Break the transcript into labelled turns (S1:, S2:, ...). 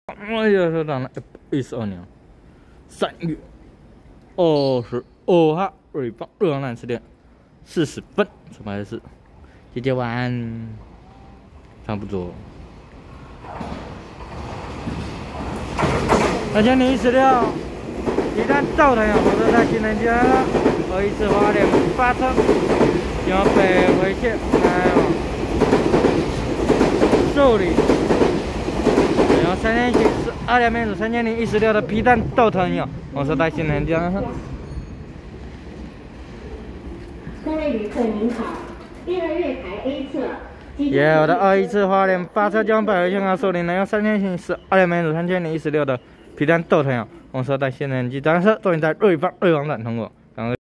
S1: 哎呀，说到了112年3月22号，瑞邦日王兰10点40分，出牌的是姐姐晚，差不多。2016，鸡蛋豆藤火车在新人街了，21次花莲发车，由北回线来往寿里。 然后3天行是2面组3016的皮蛋豆藤有，我说带新人家。
S2: 各位旅客您好，第2月台 A 侧。
S1: 也有的21次花莲发车将北回线到寿里，然后3天行是2面组3016的皮蛋豆藤有，我说带新人机，当车终于在瑞邦站通过。